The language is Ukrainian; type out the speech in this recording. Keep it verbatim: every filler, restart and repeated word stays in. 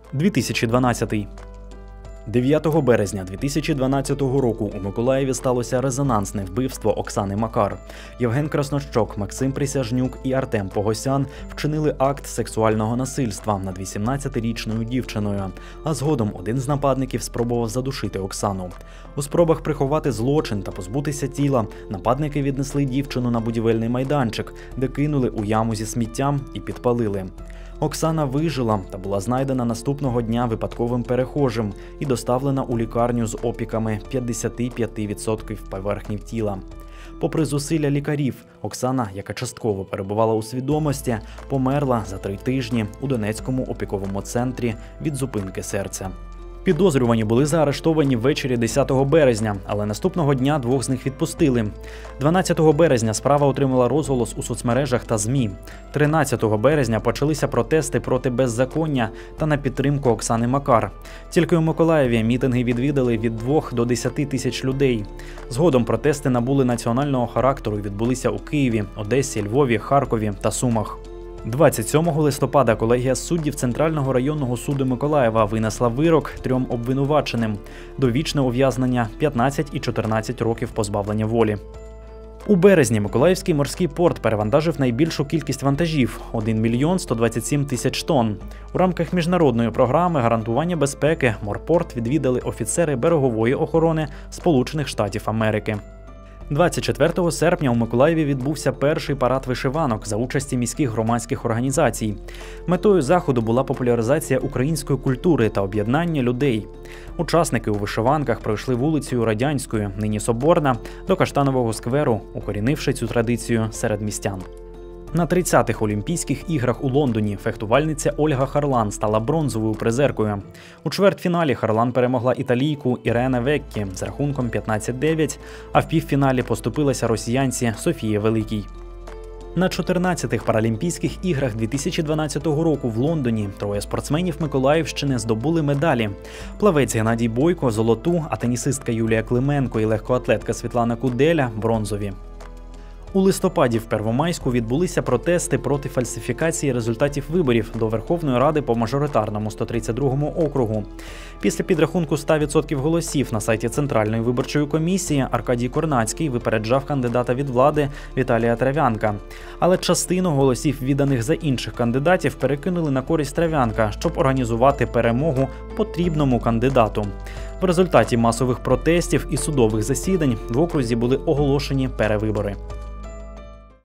дві тисячі дванадцятий. дев'ятого березня дві тисячі дванадцятого року у Миколаєві сталося резонансне вбивство Оксани Макар. Євген Краснощок, Максим Присяжнюк і Артем Погосян вчинили акт сексуального насильства над вісімнадцятирічною дівчиною, а згодом один з нападників спробував задушити Оксану. У спробах приховати злочин та позбутися тіла нападники віднесли дівчину на будівельний майданчик, де кинули у яму зі сміттям і підпалили. Оксана вижила та була знайдена наступного дня випадковим перехожим і доставлена у лікарню з опіками п'ятдесят п'ять відсотків поверхні тіла. Попри зусилля лікарів, Оксана, яка частково перебувала у свідомості, померла за три тижні у Донецькому опіковому центрі від зупинки серця. Підозрювані були заарештовані ввечері десятого березня, але наступного дня двох з них відпустили. дванадцятого березня справа отримала розголос у соцмережах та ЗМІ. тринадцятого березня почалися протести проти беззаконня та на підтримку Оксани Макар. Тільки у Миколаєві мітинги відвідали від двох до десяти тисяч людей. Згодом протести набули національного характеру і відбулися у Києві, Одесі, Львові, Харкові та Сумах. двадцять сьомого листопада колегія суддів Центрального районного суду Миколаєва винесла вирок трьом обвинуваченим – довічне ув'язнення, п'ятнадцять і чотирнадцять років позбавлення волі. У березні Миколаївський морський порт перевантажив найбільшу кількість вантажів – один мільйон сто двадцять сім тисяч тонн. У рамках міжнародної програми гарантування безпеки морпорт відвідали офіцери берегової охорони Сполучених Штатів Америки. двадцять четвертого серпня у Миколаєві відбувся перший парад вишиванок за участі міських громадських організацій. Метою заходу була популяризація української культури та об'єднання людей. Учасники у вишиванках пройшли вулицею Радянською, нині Соборна, до Каштанового скверу, укорінивши цю традицію серед містян. На тридцятих Олімпійських іграх у Лондоні фехтувальниця Ольга Харлан стала бронзовою призеркою. У чвертьфіналі Харлан перемогла італійку Ірене Веккі з рахунком п'ятнадцять дев'ять, а в півфіналі поступилася росіянці Софії Великій. На чотирнадцятих Паралімпійських іграх дві тисячі дванадцятого року в Лондоні троє спортсменів Миколаївщини здобули медалі. Плавець Геннадій Бойко – золоту, а тенісистка Юлія Клименко і легкоатлетка Світлана Куделя – бронзові. У листопаді в Первомайську відбулися протести проти фальсифікації результатів виборів до Верховної Ради по мажоритарному сто тридцять другому округу. Після підрахунку ста відсотків голосів на сайті Центральної виборчої комісії Аркадій Корнацький випереджав кандидата від влади Віталія Трав'янка. Але частину голосів, відданих за інших кандидатів, перекинули на користь Трав'янка, щоб організувати перемогу потрібному кандидату. В результаті масових протестів і судових засідань в окрузі були оголошені перевибори.